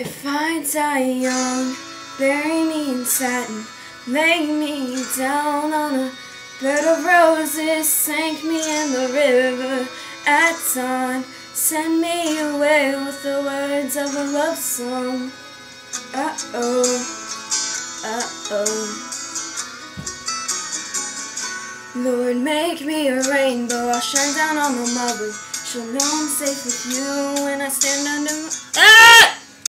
If I die young, bury me in satin, lay me down on a bed of roses, sink me in the river at dawn, send me away with the words of a love song. Uh-oh, uh-oh. Lord, make me a rainbow, I'll shine down on the mother. She'll know I'm safe with you when I stand under my... Ah!